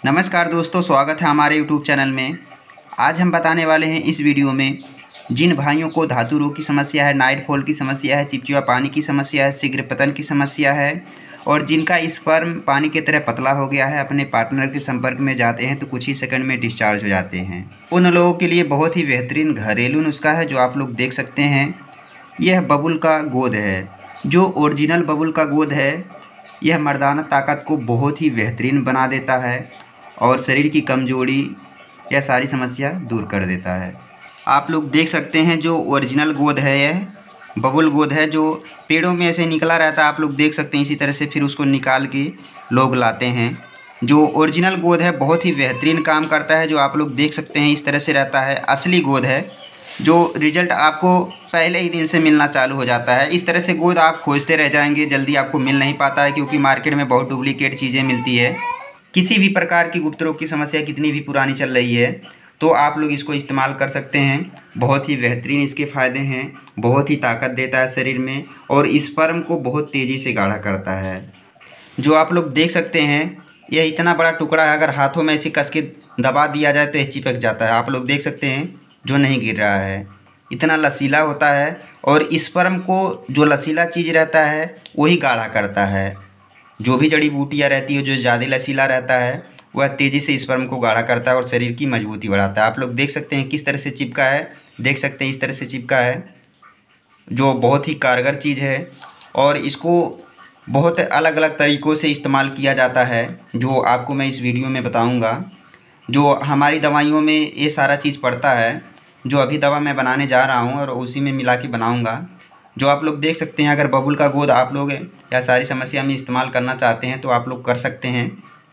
नमस्कार दोस्तों, स्वागत है हमारे YouTube चैनल में। आज हम बताने वाले हैं इस वीडियो में जिन भाइयों को धातु रोग की समस्या है, नाइट फॉल की समस्या है, चिपचिपा पानी की समस्या है, शीघ्र पतन की समस्या है और जिनका स्पर्म पानी की तरह पतला हो गया है, अपने पार्टनर के संपर्क में जाते हैं तो कुछ ही सेकंड में डिस्चार्ज हो जाते हैं। उन लोगों के लिए बहुत ही बेहतरीन घरेलू नुस्खा है जो आप लोग देख सकते हैं। यह बबुल का गोंद है। जो ओरिजिनल बबुल का गोंद है यह मर्दाना ताकत को बहुत ही बेहतरीन बना देता है और शरीर की कमजोरी यह सारी समस्या दूर कर देता है। आप लोग देख सकते हैं जो ओरिजिनल गोंद है यह बबुल गोंद है जो पेड़ों में ऐसे निकला रहता है। आप लोग देख सकते हैं इसी तरह से फिर उसको निकाल के लोग लाते हैं। जो ओरिजिनल गोंद है बहुत ही बेहतरीन काम करता है। जो आप लोग देख सकते हैं इस तरह से रहता है, असली गोंद है जो रिजल्ट आपको पहले ही दिन से मिलना चालू हो जाता है। इस तरह से गोंद आप खोजते रह जाएंगे, जल्दी आपको मिल नहीं पाता है क्योंकि मार्केट में बहुत डुप्लीकेट चीज़ें मिलती है। किसी भी प्रकार की गुप्त रोग की समस्या कितनी भी पुरानी चल रही है तो आप लोग इसको इस्तेमाल कर सकते हैं। बहुत ही बेहतरीन इसके फ़ायदे हैं, बहुत ही ताकत देता है शरीर में और स्पर्म को बहुत तेज़ी से गाढ़ा करता है। जो आप लोग देख सकते हैं यह इतना बड़ा टुकड़ा है, अगर हाथों में ऐसे कस के दबा दिया जाए तो यह चिपक जाता है। आप लोग देख सकते हैं जो नहीं गिर रहा है, इतना लसीला होता है और स्पर्म को जो लसीला चीज़ रहता है वही गाढ़ा करता है। जो भी जड़ी बूटियाँ रहती है जो ज़्यादा लसीला रहता है वह तेज़ी से स्पर्म को गाढ़ा करता है और शरीर की मजबूती बढ़ाता है। आप लोग देख सकते हैं किस तरह से चिपका है, देख सकते हैं इस तरह से चिपका है जो बहुत ही कारगर चीज़ है और इसको बहुत अलग अलग तरीक़ों से इस्तेमाल किया जाता है जो आपको मैं इस वीडियो में बताऊंगा। जो हमारी दवाइयों में ये सारा चीज़ पड़ता है जो अभी दवा मैं बनाने जा रहा हूँ और उसी में मिला के बनाऊँगा। जो आप लोग देख सकते हैं अगर बबुल का गोंद आप लोग या सारी समस्या में इस्तेमाल करना चाहते हैं तो आप लोग कर सकते हैं।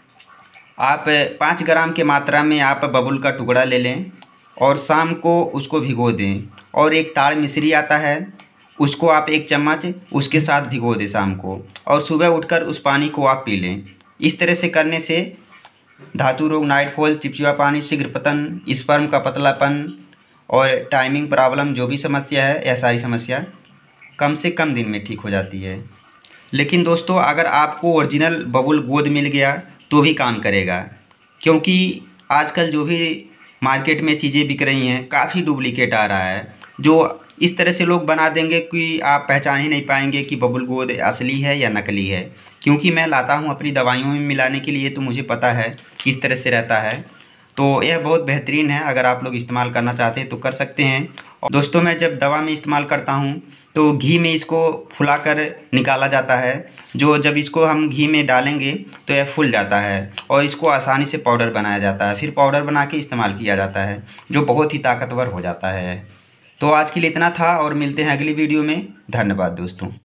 आप 5 ग्राम के मात्रा में आप बबुल का टुकड़ा ले लें और शाम को उसको भिगो दें और एक ताड़ मिश्री आता है उसको आप 1 चम्मच उसके साथ भिगो दें शाम को और सुबह उठकर उस पानी को आप पी लें। इस तरह से करने से धातु रोग, नाइट फॉल, चिपचिपा पानी, शीघ्र पतन, स्पर्म का पतलापन और टाइमिंग प्रॉब्लम जो भी समस्या है यह सारी समस्या कम से कम दिन में ठीक हो जाती है। लेकिन दोस्तों अगर आपको ओरिजिनल बबुल गोंद मिल गया तो भी काम करेगा, क्योंकि आजकल जो भी मार्केट में चीज़ें बिक रही हैं काफ़ी डुप्लीकेट आ रहा है। जो इस तरह से लोग बना देंगे कि आप पहचान ही नहीं पाएंगे कि बबुल गोंद असली है या नकली है। क्योंकि मैं लाता हूँ अपनी दवाइयों में मिलाने के लिए तो मुझे पता है किस तरह से रहता है। तो यह बहुत बेहतरीन है, अगर आप लोग इस्तेमाल करना चाहते हैं तो कर सकते हैं। और दोस्तों मैं जब दवा में इस्तेमाल करता हूँ तो घी में इसको फुलाकर निकाला जाता है। जो जब इसको हम घी में डालेंगे तो यह फूल जाता है और इसको आसानी से पाउडर बनाया जाता है, फिर पाउडर बना के इस्तेमाल किया जाता है जो बहुत ही ताकतवर हो जाता है। तो आज के लिए इतना था और मिलते हैं अगली वीडियो में। धन्यवाद दोस्तों।